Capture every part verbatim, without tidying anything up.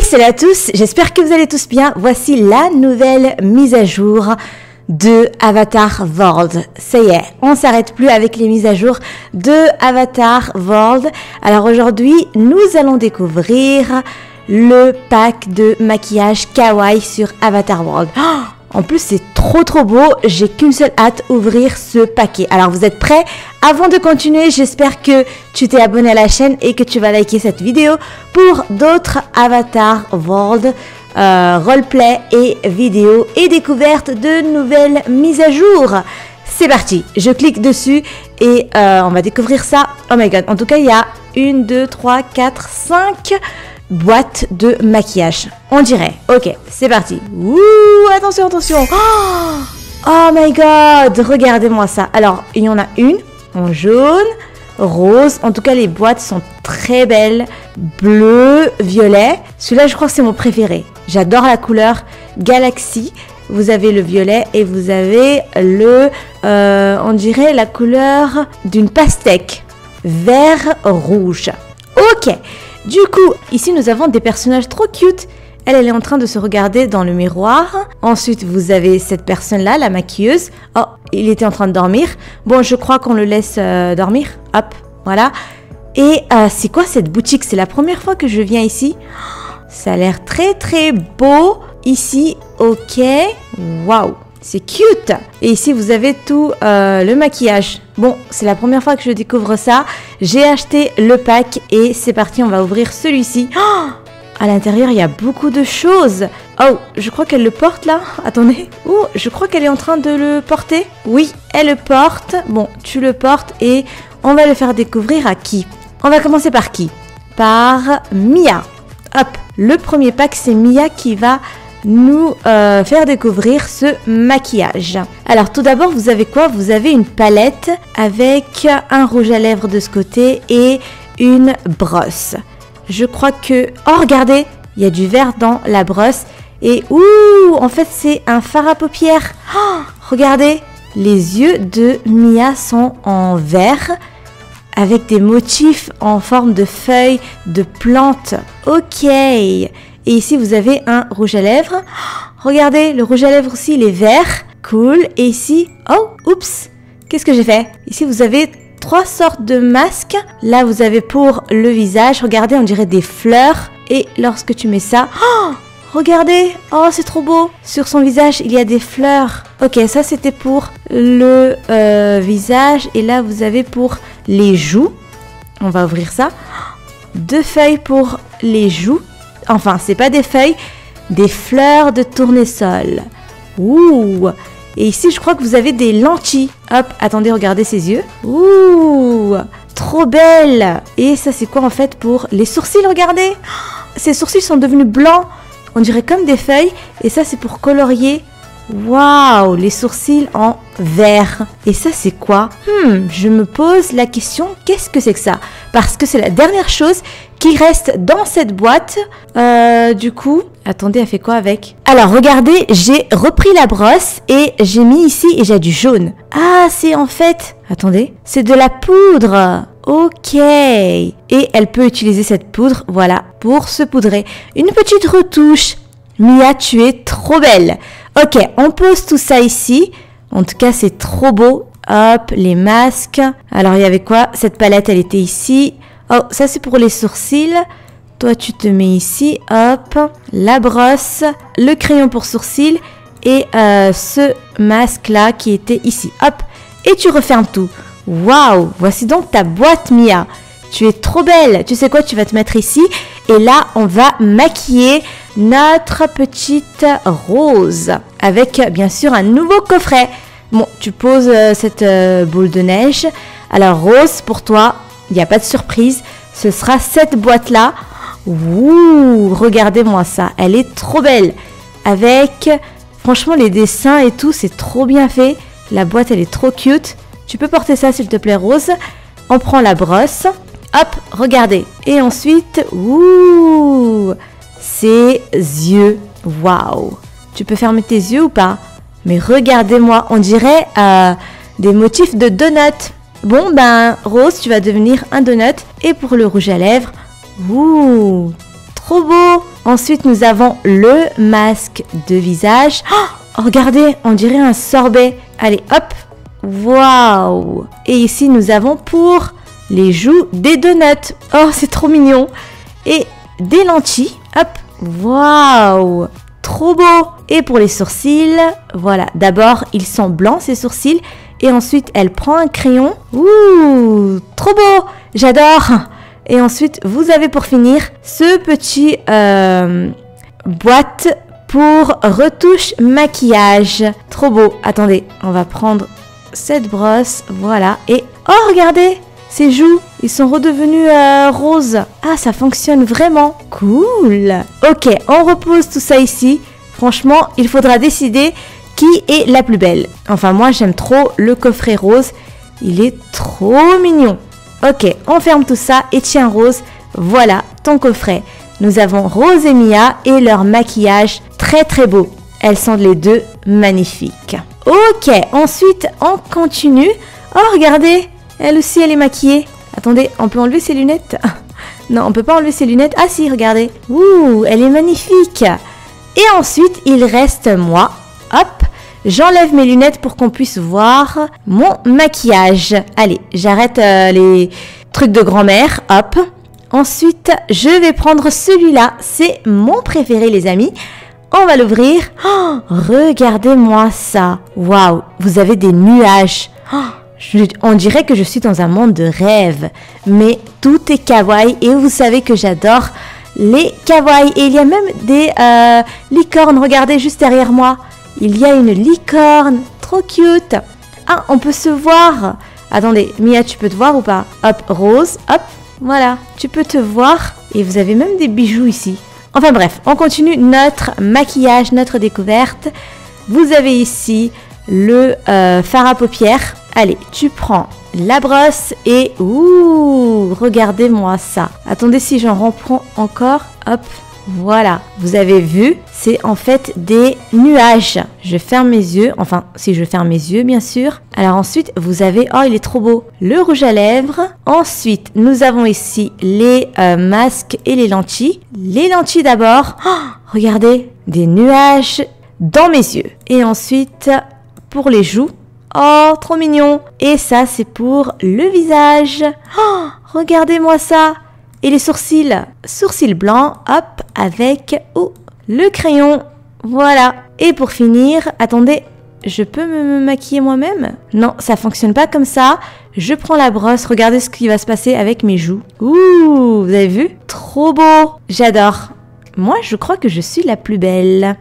salut à tous, j'espère que vous allez tous bien. Voici la nouvelle mise à jour de Avatar World. Ça y est, on s'arrête plus avec les mises à jour de Avatar World. Alors aujourd'hui, nous allons découvrir le pack de maquillage kawaii sur Avatar World. Oh, en plus, c'est trop trop beau. J'ai qu'une seule hâte, ouvrir ce paquet. Alors vous êtes prêts? Avant de continuer, j'espère que tu t'es abonné à la chaîne et que tu vas liker cette vidéo pour d'autres Avatar World euh, roleplay et vidéos et découverte de nouvelles mises à jour. C'est parti, je clique dessus et euh, on va découvrir ça. Oh my god, en tout cas, il y a une, deux, trois, quatre, cinq boîtes de maquillage. On dirait. Ok, c'est parti. Ouh, attention, attention. Oh, oh my god, regardez-moi ça. Alors, il y en a une en jaune, rose. En tout cas, les boîtes sont très belles. Bleu, violet. Celui-là, je crois que c'est mon préféré. J'adore la couleur Galaxy. Vous avez le violet et vous avez le, euh, on dirait la couleur d'une pastèque. Vert rouge. Ok. Du coup, ici, nous avons des personnages trop cute. Elle, elle est en train de se regarder dans le miroir. Ensuite, vous avez cette personne-là, la maquilleuse. Oh, il était en train de dormir. Bon, je crois qu'on le laisse euh, dormir. Hop, voilà. Et euh, c'est quoi cette boutique? C'est la première fois que je viens ici. Ça a l'air très, très beau. Ici, ok. Waouh, c'est cute. Et ici, vous avez tout euh, le maquillage. Bon, c'est la première fois que je découvre ça. J'ai acheté le pack et c'est parti, on va ouvrir celui-ci. Oh, à l'intérieur, il y a beaucoup de choses. Oh, je crois qu'elle le porte là. Attendez. Oh, je crois qu'elle est en train de le porter. Oui, elle le porte. Bon, tu le portes et on va le faire découvrir à qui? On va commencer par qui? Par Mia. Hop, le premier pack, c'est Mia qui va nous euh, faire découvrir ce maquillage. Alors tout d'abord, vous avez quoi? Vous avez une palette avec un rouge à lèvres de ce côté et une brosse. Je crois que... Oh, regardez, il y a du vert dans la brosse. Et ouh, en fait, c'est un fard à paupières. Oh, regardez, les yeux de Mia sont en vert avec des motifs en forme de feuilles, de plantes. Ok. Et ici, vous avez un rouge à lèvres. Oh, regardez, le rouge à lèvres aussi, il est vert. Cool. Et ici... Oh, oups. Qu'est-ce que j'ai fait? Ici, vous avez trois sortes de masques. Là, vous avez pour le visage. Regardez, on dirait des fleurs. Et lorsque tu mets ça... Oh, regardez. Oh, c'est trop beau. Sur son visage, il y a des fleurs. Ok, ça, c'était pour le euh, visage. Et là, vous avez pour les joues. On va ouvrir ça. Deux feuilles pour les joues. Enfin, c'est pas des feuilles, des fleurs de tournesol. Ouh! Et ici, je crois que vous avez des lentilles. Hop, attendez, regardez ses yeux. Ouh! Trop belle! Et ça, c'est quoi en fait pour les sourcils? Regardez! Ses sourcils sont devenus blancs. On dirait comme des feuilles. Et ça, c'est pour colorier. Waouh! Les sourcils en vert. Et ça, c'est quoi? Hmm, je me pose la question, qu'est-ce que c'est que ça? Parce que c'est la dernière chose qui reste dans cette boîte. Euh, du coup, attendez, elle fait quoi avec? Alors, regardez, j'ai repris la brosse et j'ai mis ici et j'ai du jaune. Ah, c'est en fait... Attendez, c'est de la poudre. Ok. Et elle peut utiliser cette poudre, voilà, pour se poudrer. Une petite retouche. Mia, tu es trop belle. Ok, on pose tout ça ici. En tout cas, c'est trop beau. Hop, les masques. Alors, il y avait quoi? Cette palette, elle était ici. Oh, ça, c'est pour les sourcils. Toi, tu te mets ici. Hop, la brosse, le crayon pour sourcils et euh, ce masque-là qui était ici. Hop, et tu refermes tout. Waouh, voici donc ta boîte, Mia. Tu es trop belle. Tu sais quoi? Tu vas te mettre ici. Et là, on va maquiller notre petite Rose. Avec, bien sûr, un nouveau coffret. Bon, tu poses euh, cette euh, boule de neige. Alors, Rose, pour toi, il n'y a pas de surprise. Ce sera cette boîte-là. Ouh, regardez-moi ça. Elle est trop belle. Avec, franchement, les dessins et tout, c'est trop bien fait. La boîte, elle est trop cute. Tu peux porter ça, s'il te plaît, Rose. On prend la brosse. Hop, regardez. Et ensuite, ouh, ses yeux. Waouh. Tu peux fermer tes yeux ou pas? Mais regardez-moi, on dirait euh, des motifs de donut. Bon, ben, Rose, tu vas devenir un donut. Et pour le rouge à lèvres, ouh, trop beau. Ensuite, nous avons le masque de visage. Oh, regardez, on dirait un sorbet. Allez, hop. Waouh. Et ici, nous avons pour les joues des donuts. Oh, c'est trop mignon. Et des lentilles. Hop. Waouh. Trop beau. Et pour les sourcils, voilà. D'abord, ils sont blancs, ces sourcils. Et ensuite, elle prend un crayon. Ouh, trop beau. J'adore. Et ensuite, vous avez pour finir ce petit euh, boîte pour retouche maquillage. Trop beau. Attendez, on va prendre cette brosse. Voilà. Et oh, regardez, ses joues, ils sont redevenus euh, roses. Ah, ça fonctionne vraiment. Cool. Ok, on repose tout ça ici. Franchement, il faudra décider qui est la plus belle. Enfin, moi, j'aime trop le coffret rose. Il est trop mignon. Ok, on ferme tout ça et tiens Rose, voilà ton coffret. Nous avons Rose et Mia et leur maquillage très très beau. Elles sont les deux magnifiques. Ok, ensuite on continue. Oh regardez, elle aussi elle est maquillée. Attendez, on peut enlever ses lunettes? Non, on peut pas enlever ses lunettes. Ah si, regardez. Ouh, elle est magnifique. Et ensuite, il reste moi. Hop. J'enlève mes lunettes pour qu'on puisse voir mon maquillage. Allez, j'arrête euh, les trucs de grand-mère. Hop. Ensuite, je vais prendre celui-là. C'est mon préféré, les amis. On va l'ouvrir. Oh, regardez-moi ça. Waouh, vous avez des nuages. Oh, je, on dirait que je suis dans un monde de rêve. Mais tout est kawaii et vous savez que j'adore les kawaii. Et il y a même des euh, licornes. Regardez juste derrière moi. Il y a une licorne, trop cute. Ah, on peut se voir. Attendez, Mia, tu peux te voir ou pas? Hop, Rose, hop, voilà. Tu peux te voir. Et vous avez même des bijoux ici. Enfin bref, on continue notre maquillage, notre découverte. Vous avez ici le euh, fard à paupières. Allez, tu prends la brosse et... Ouh, regardez-moi ça. Attendez si j'en reprends encore. Hop. Voilà, vous avez vu, c'est en fait des nuages. Je ferme mes yeux, enfin si je ferme mes yeux bien sûr. Alors ensuite vous avez, oh il est trop beau, le rouge à lèvres. Ensuite nous avons ici les euh, masques et les lentilles. Les lentilles d'abord, oh, regardez, des nuages dans mes yeux. Et ensuite pour les joues, oh trop mignon. Et ça c'est pour le visage. Oh, regardez-moi ça. Et les sourcils, sourcils blancs, hop, avec oh, le crayon, voilà. Et pour finir, attendez, je peux me maquiller moi-même? Non, ça fonctionne pas comme ça. Je prends la brosse, regardez ce qui va se passer avec mes joues. Ouh, vous avez vu? Trop beau, j'adore. Moi, je crois que je suis la plus belle.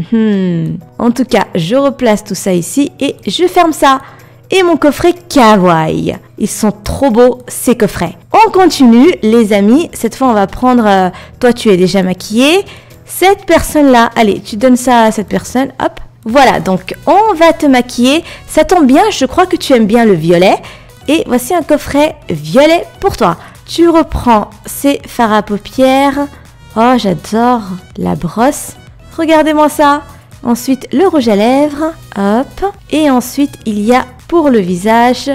Hum. En tout cas, je replace tout ça ici et je ferme ça. Et mon coffret kawaii. Ils sont trop beaux, ces coffrets. On continue, les amis. Cette fois, on va prendre... Euh, toi, tu es déjà maquillée. Cette personne-là, allez, tu donnes ça à cette personne. Hop. Voilà, donc on va te maquiller. Ça tombe bien, je crois que tu aimes bien le violet. Et voici un coffret violet pour toi. Tu reprends ces fards à paupières. Oh, j'adore la brosse. Regardez-moi ça. Ensuite, le rouge à lèvres. Hop. Et ensuite, il y a pour le visage.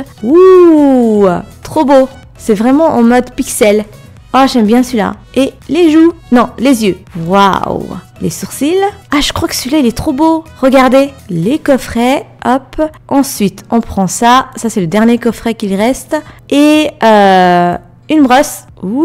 Ouh, trop beau. C'est vraiment en mode pixel. Oh, j'aime bien celui-là. Et les joues. Non, les yeux. Waouh. Les sourcils. Ah, je crois que celui-là, il est trop beau. Regardez. Les coffrets. Hop. Ensuite, on prend ça. Ça, c'est le dernier coffret qu'il reste. Et euh, une brosse.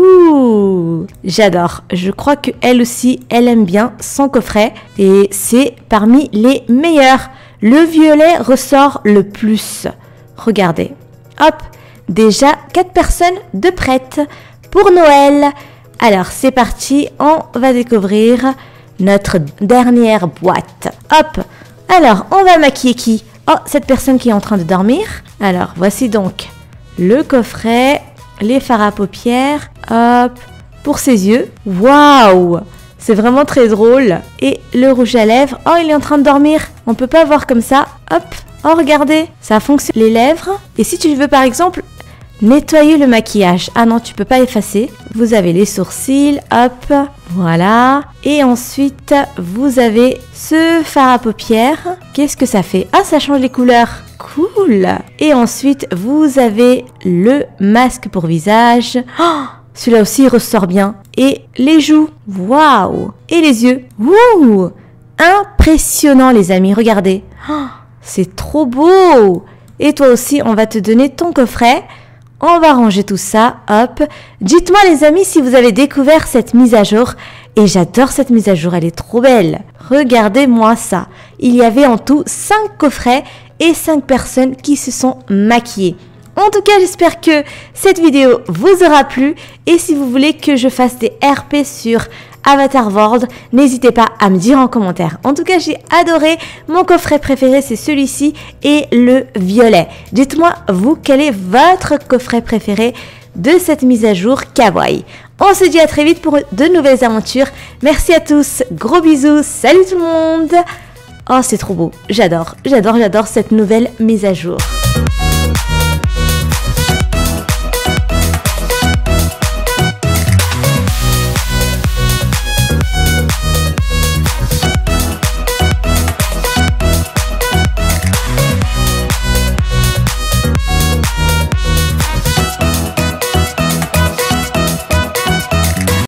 Ouh, j'adore. Je crois qu'elle aussi, elle aime bien son coffret. Et c'est parmi les meilleurs. Le violet ressort le plus. Regardez. Hop. Déjà, quatre personnes de prêtes pour Noël. Alors, c'est parti. On va découvrir notre dernière boîte. Hop. Alors, on va maquiller qui? Oh, cette personne qui est en train de dormir. Alors, voici donc le coffret. Les fards à paupières, hop, pour ses yeux. Waouh, c'est vraiment très drôle. Et le rouge à lèvres, oh, il est en train de dormir. On peut pas voir comme ça. Hop, oh, regardez, ça fonctionne. Les lèvres. Et si tu veux, par exemple, nettoyer le maquillage. Ah non, tu peux pas effacer. Vous avez les sourcils, hop, voilà. Et ensuite, vous avez ce fard à paupières. Qu'est-ce que ça fait? Ah, ça change les couleurs. Cool. Et ensuite, vous avez le masque pour visage. Oh, celui-là aussi, il ressort bien. et les joues. Waouh! Et les yeux. Wouh! Impressionnant les amis, regardez. Oh, c'est trop beau! Et toi aussi, on va te donner ton coffret. On va ranger tout ça, hop. Dites-moi les amis si vous avez découvert cette mise à jour. Et j'adore cette mise à jour, elle est trop belle. Regardez-moi ça. Il y avait en tout cinq coffrets et cinq personnes qui se sont maquillées. En tout cas, j'espère que cette vidéo vous aura plu. Et si vous voulez que je fasse des R P sur Avatar World, n'hésitez pas à me dire en commentaire. En tout cas, j'ai adoré. Mon coffret préféré, c'est celui-ci et le violet. Dites-moi, vous, quel est votre coffret préféré de cette mise à jour Kawaii? On se dit à très vite pour de nouvelles aventures. Merci à tous. Gros bisous. Salut tout le monde. Oh, c'est trop beau. J'adore, j'adore, j'adore cette nouvelle mise à jour.